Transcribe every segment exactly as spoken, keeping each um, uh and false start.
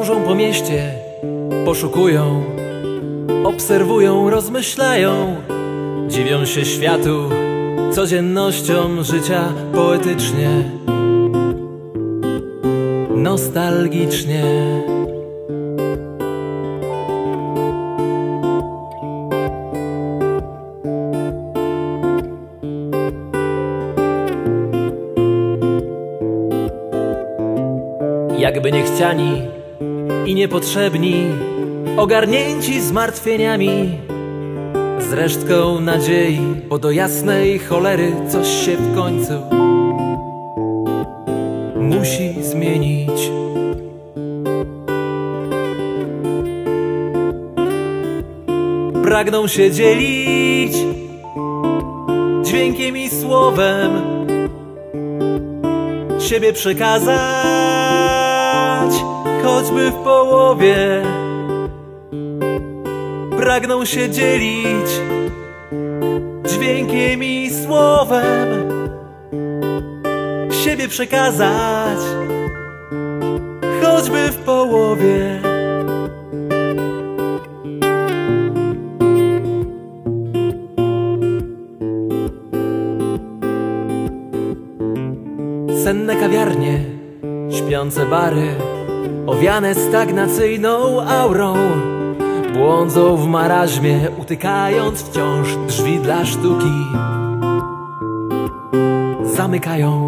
Krążą po mieście, poszukują, obserwują, rozmyślają, dziwią się światu, codziennością życia poetycznie, nostalgicznie. Jakby niechciani i niepotrzebni, ogarnięci zmartwieniami, z resztką nadziei, bo do jasnej cholery coś się w końcu musi zmienić. Pragną się dzielić dźwiękiem i słowem, siebie przekazać, choćby w połowie. Pragną się dzielić dźwiękiem i słowem, siebie przekazać, choćby w połowie. Senne kawiarnie, śpiące bary, owiane stagnacyjną aurą, błądzą w maraźmie, utykając wciąż drzwi dla sztuki zamykają.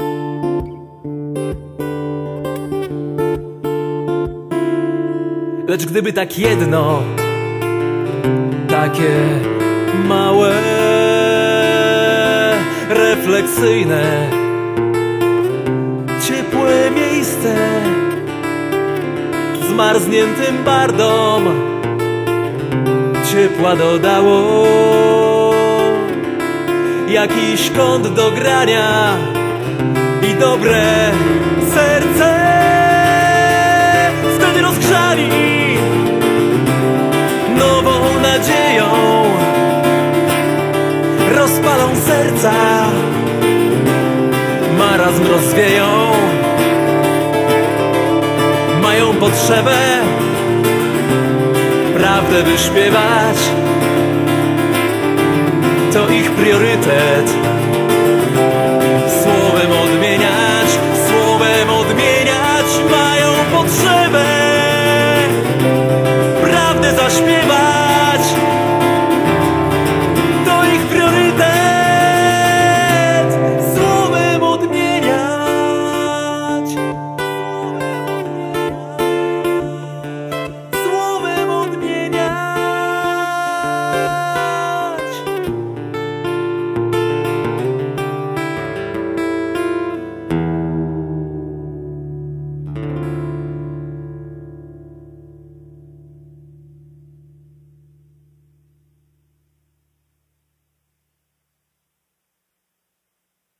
Lecz gdyby tak jedno, takie małe, refleksyjne, ciepłe miejsce zmarzniętym bardom ciepła dodało, jakiś kąt do grania i dobre serce, wtedy rozgrzali nową nadzieją, rozpalą serca, marazm rozwieją, mają potrzebę prawdę wyśpiewać, to ich priorytet. Słowem odmieniać, słowem odmieniać mają potrzebę.